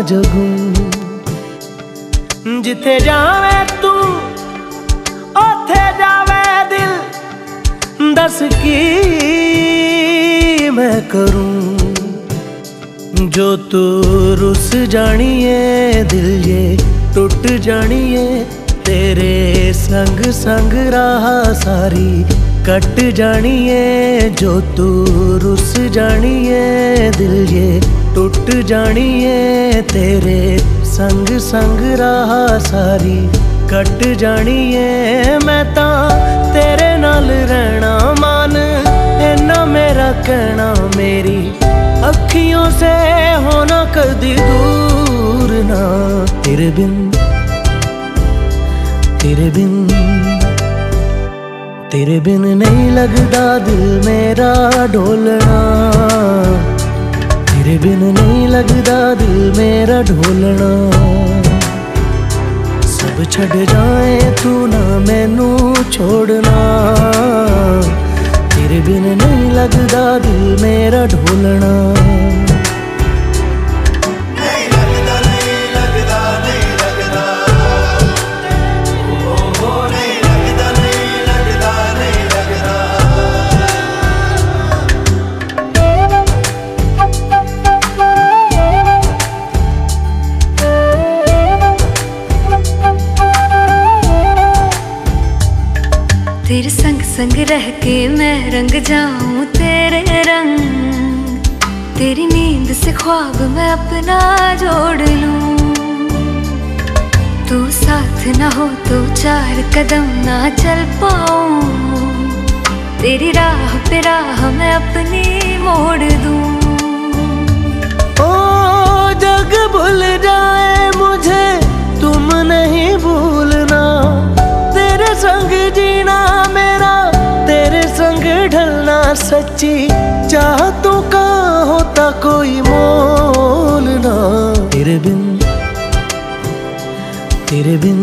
जगूं। जिथे जावे तू ओथे जावे दिल, दस की मैं करूं। जो तू रुस जानिए दिल ये टुट जानिए, तेरे संग संग राह सारी कट जानिए। जो तू रुस जानिए दिल ये टुट जानिए, तेरे संग संग राह सारी कट जानिए। मैं तां तेरे नाल रहना मान, इन्ना मेरा कहना, मेरी अखियों से होना कदी दूर ना। तेरे बिन तेरे बिन तेरे बिन नहीं लगदा दिल मेरा ढोलना। तेरे बिन नहीं लगदा दिल मेरा ढोलना। सब छड़ जाए तू ना मैनू छोड़ना। तेरे बिन नहीं लगदा दिल मेरा ढोलना। तेरे संग संग रह के मैं रंग जाऊं तेरे रंग, तेरी नींद से ख्वाब मैं अपना जोड़ लूं। तू साथ ना हो तो चार कदम ना चल पाऊं, तेरी राह पे राह मैं अपनी मोड़ दूं। ओ जग भूल जाए मुझे तुम नहीं भूलना, तेरे संग जीना मेरा तेरे संग ढलना। सच्ची चाहतों का होता कोई मोल ना। तेरे बिन तेरे बिन